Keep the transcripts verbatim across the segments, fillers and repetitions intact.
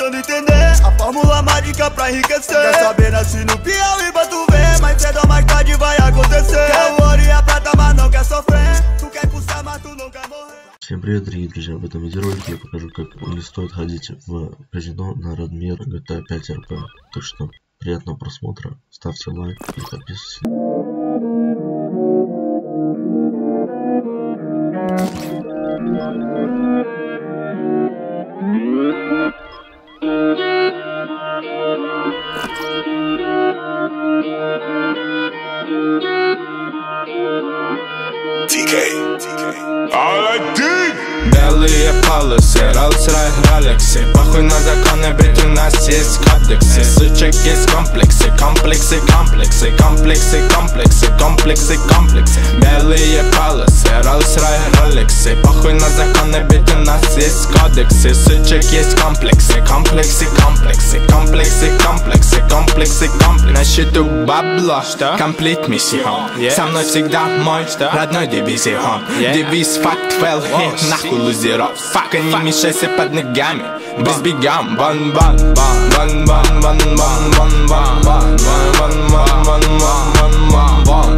tentando entender a fórmula mágica pra enriquecer. Quer saber, nasci no Piauí pra tu ver, mas cedo ou mais tarde vai acontecer. Quer o ouro e a prata, mas não quer sofrer. Tu quer custar, mas tu não quer morrer. Всем привет, дорогие друзья! В этом видеоролике я покажу, как не стоит ходить в казино на Радмир джи ти эй пять эр пи. Так что приятного просмотра, ставьте лайк и подписывайтесь. ти кей, белые полосы, Rolls-Royce, Rolex. Похуй на законы, ведь у нас есть кодексы. Сучек есть комплексы, комплексы, комплексы, комплексы, комплексы, комплексы, комплексы. Белые полосы, Rolls-Royce, Rolex. Похуй на законы, ведь у нас есть кодексы. Сучек есть комплексы, комплексы, комплексы, комплексы, комплексы, комплексы, комплексы. На счету бабло, комплит миссион. Со мной всегда мой родной дивизион. Девиз факт фэл, нахуй лузеров. Фак, не мешайся под ногами. Без бегам, бан бан бан бан бан бан бан бан бан бан бан бан бан бан бан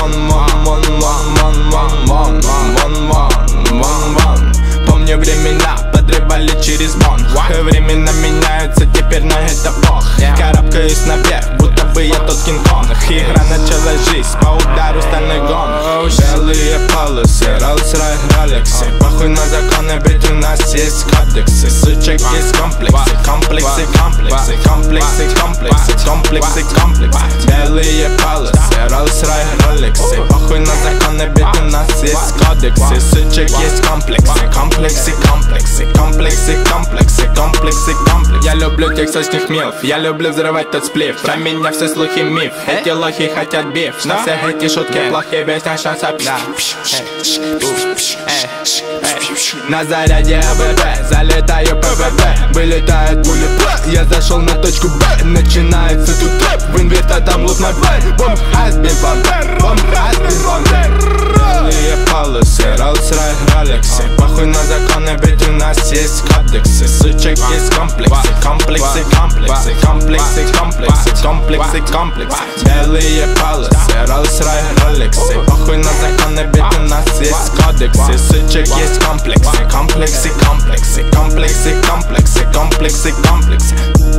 бан бан. Помню времена, подрывали через бон. Времена меняются, теперь на это бог. Карабкаюсь наверх, будто бы я тот Кинг-Конг. Игра начала жизнь, по удару стальной гон. Белые полосы, Rolls-Royce, Rolex. Похуй на законы, ведь у нас есть кодексы. Сучек есть комплексы, комплексы, комплексы, комплексы, комплексы, комплексы, комплексы. Белые полосы, Rolls-Royce, Rolex. Похуй на законы, ведь у нас есть кодексы. Сучек есть комплексы, комплексы, комплексы, комплексы, комплексы, комплексы, комплексы. Я люблю тексасских милф, я люблю взрывать тот сплив. Про меня все слухи миф, эти лохи хотят биф. На все эти шутки плохие, весь наш шанс опять. На заряде АВП, залетаю ПВП. Вылетает пуля, я зашел на точку Б. Начинается тут трэп, в инверта там лут на Б. Бомб хазбин бомбер, бомб хазбин бомбер. Белые полосы, Rolls-Royce, Rolex. Похуй на законы, ведь у нас есть кодексы. Сучек есть комплексы, комплексы, комплексы, комплексы, комплексы, комплексы, комплексы. Белые полосы, Rolls-Royce, Rolex. Похуй на законы, ведь у нас есть кодексы. Сучек есть комплексы, комплексы, комплексы, комплексы, комплексы, комплексы, комплексы.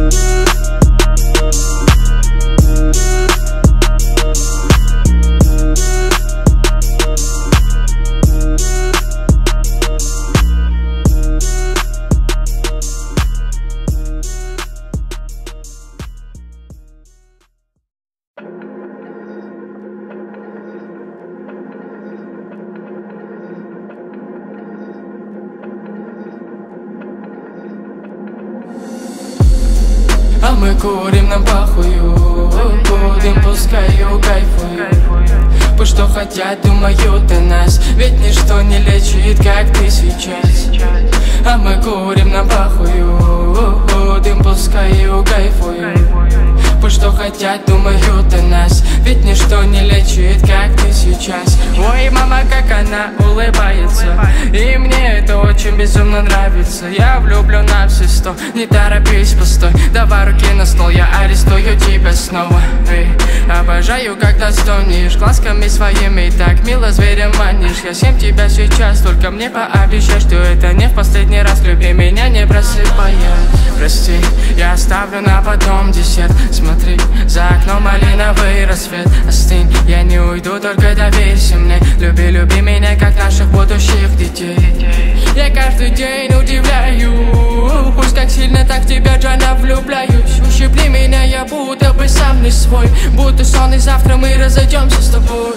А мы курим, нам похую, будем, пускаю, кайфую. Пусть что хотят, думают о нас, ведь ничто не лечит, как ты сейчас. А мы курим, нам похую, будем, пускаю, кайфую. Пусть что хотят, думают о нас, ведь ничто не лечит, как ты сейчас. Ой, мама, как она улыбается, и мне это очень безумно нравится. Я влюблена все сто, не торопись, постой. Давай руки на стол, я арестую тебя снова. Эй, обожаю, когда стонешь, глазками своими так мило зверем манишь. Я съем тебя сейчас, только мне пообещай, что это не в последний раз. Люби меня, не просыпаясь. Прости, я оставлю на потом десерт. Смотри, за окном малиновый рассвет. Остынь, я не уйду, только доверься мне. Люби, люби меня, как наших будущих детей. Я каждый день удивляю, пусть как сильно так в тебя, Джана, влюбляюсь. Ущипни меня, я будто бы сам не свой. Будто сон, и завтра мы разойдемся с тобой.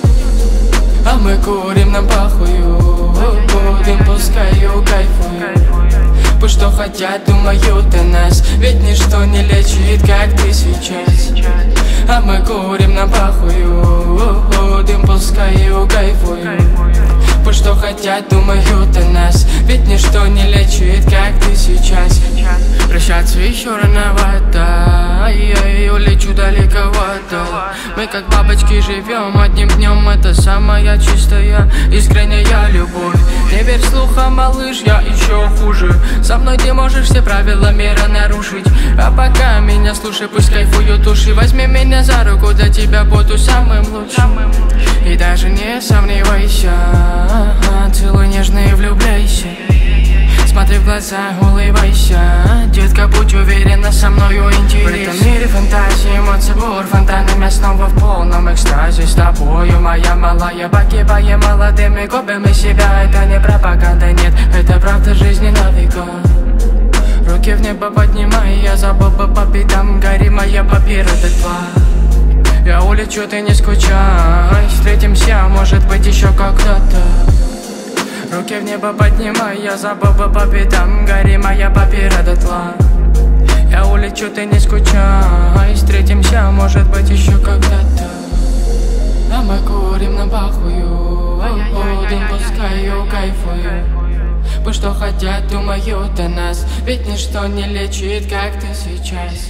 А мы курим, нам похую, будем, пускаю, кайфую. Пусть что хотят, думают о нас, ведь ничто не лечит, как ты сейчас. А мы курим, нам похую, будем, пускаю, кайфую. Пусть что хотят, думают о нас, ведь ничто не лечит, как ты сейчас. Прощаться еще рановато, я улечу далековато. Мы Мы как бабочки живем одним днем. Это самая чистая, искренняя любовь. Не верь слухам, малыш, я еще хуже. Со мной ты можешь все правила мира нарушить. А пока меня слушай, пусть кайфуют уши. Возьми меня за руку, для тебя буду самым лучшим. И даже не сомневайся, целуй нежно и влюбляйся. Смотри в глаза, улыбайся. Детка, будь уверена, со мною интерес. В этом мире фантазии, эмоций бур, фонтанами снова в полном экстазе. С тобою, моя малая, погибаем молодыми губами себя. Это не пропаганда, нет, это правда жизни на века. Руки в небо поднимай, я забыл бы по пятам. Гори моя папира дотла. Я улечу, ты не скучай. Встретимся, может быть, еще когда-то. Руки в небо поднимай, я забыл бы по пятам. Гори моя папира дотла. Я улечу, ты не скучай. Встретимся, может быть, еще когда-то. А мы курим на бахую, будем, пускаю, кайфую. Пусть что хотят, думают о нас. Ведь ничто не лечит, как ты сейчас.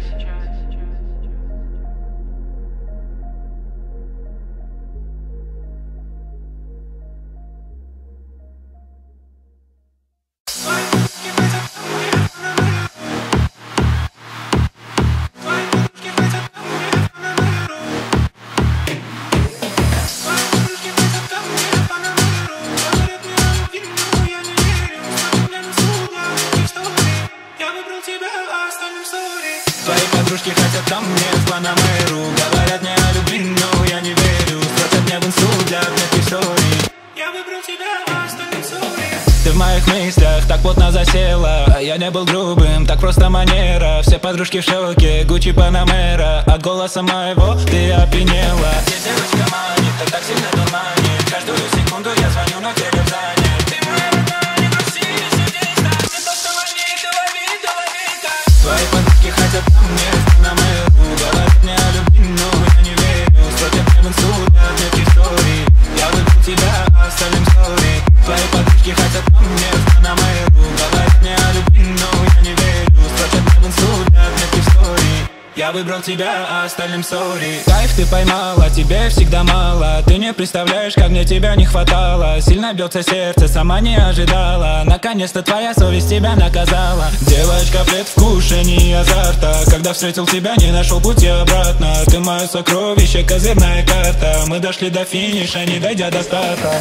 Я не был грубым, так просто манера. Все подружки в шоке, Гуччи Панамера. От голоса моего ты опьянела. Где девочка манит, так так сильно туманит. Каждую секунду я звоню, но телефон занят. Ты моя родная, не проси, сидеть так. Не то, что лови, ты лови, ты лови так. Твои подружки хотят по мне, Панамеру. Говорят мне о любви, но я не верю. Спросят мне в инсту, нет историй. Я выбрал тебя, а остальным сори. Твои подружки хотят по мне, Панамеру. Говорят мне о любви, но я не верю. Спросят мне в инсту, нет историй. Я выбрал тебя, а остальным сори. Кайф ты поймала, тебе всегда мало. Ты не представляешь, как мне тебя не хватало. Сильно бьется сердце, сама не ожидала. Наконец-то твоя совесть тебя наказала. Девочка, предвкушение азарта. Когда встретил тебя, не нашел пути обратно. Ты мое сокровище, козырная карта. Мы дошли до финиша, не дойдя до старта.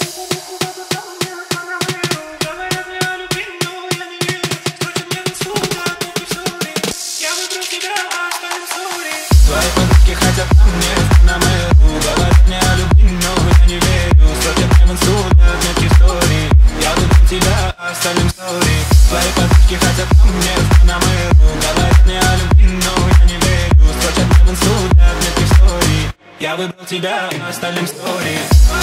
Твои подружки хотят по мне, Панамеру. Говорят мне о любви, но я не верю. Спросят мне в инсту, нет историй. Я выбрал тебя, а остальным сори. Твои подружки хотят по мне, Панамеру. Говорят мне о любви, но я не верю. Спросят мне в инсту, нет историй. Я выбрал тебя, а остальным сори.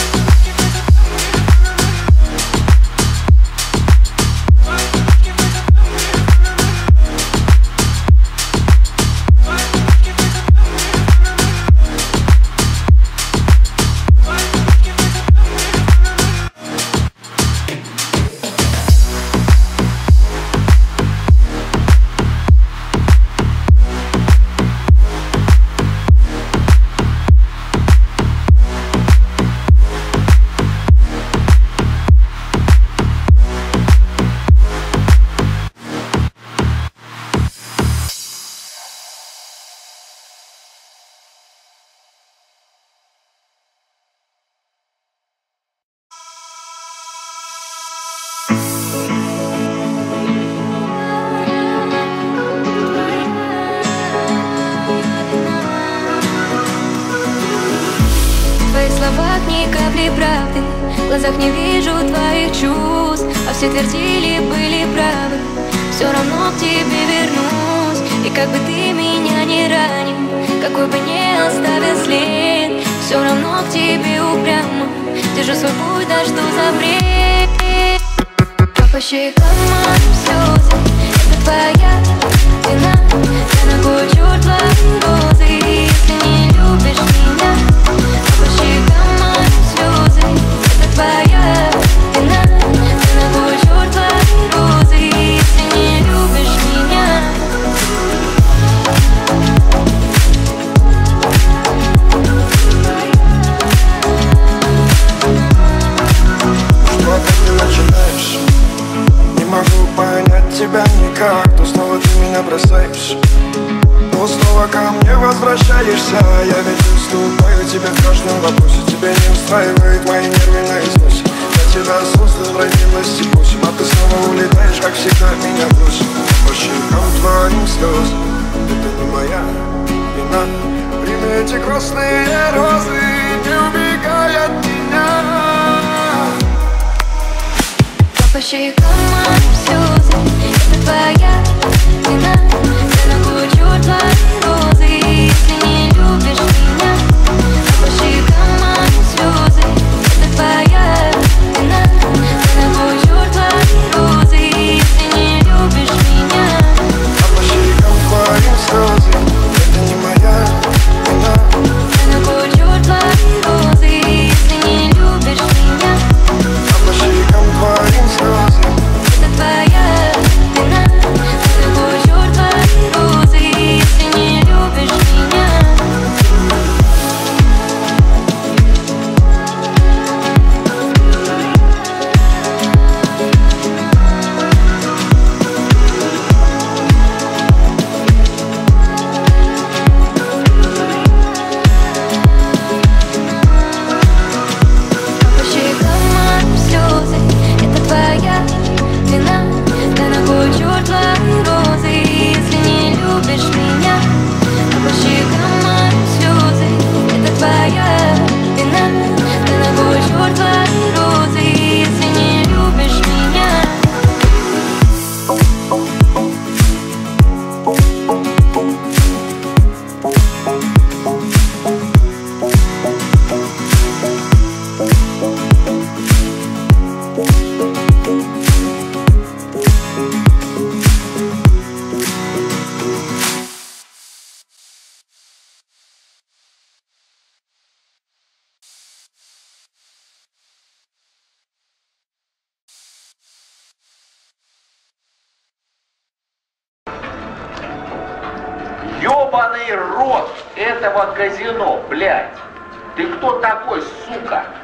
Ни капли правды, в глазах не вижу твоих чувств. А все твердили, были правы. Все равно к тебе вернусь. И как бы ты меня не ранил, какой бы ни оставил след, все равно к тебе упрямо держу свой путь, дожду запрет. А по щекам моим слезы, это твоя вина. Я ногой черт твои розы, если не любишь меня. А по щекам моим слезы, это твоя вина. Я ногой черт твои розы, если не любишь меня. факт, снова ты меня бросаешь. Но снова ко мне возвращаешься. Я ведь уступаю тебе в каждом вопросе. Тебя не устраивает мои нервы на износе. Я тебя создал в родимости восемь, а ты снова улетаешь, как всегда меня бросишь. По щекам твоим слезы, это не моя вина. Прими эти красные розы, не убегай от меня. По щекам моим слезы, это твоя вина. Я накручу твои розы, если не любишь меня. По щекам моим слезы, это твоя вина. Я накручу твои розы, если не любишь меня. А по щекам твоим слезы, это не моя вина. Я накручу твои розы, если не любишь меня. А по щекам твоим слезы, это твоя вина. Я накручу твои розы, если не любишь меня. По щекам моим слезы, это твоя вина. Я накручу твои розы, если не любишь меня. По щекам моим слезы, это твоя вина. Я накручу твои розы, если не любишь меня. Ёбаный рот этого казино, блядь! Ты кто такой, сука?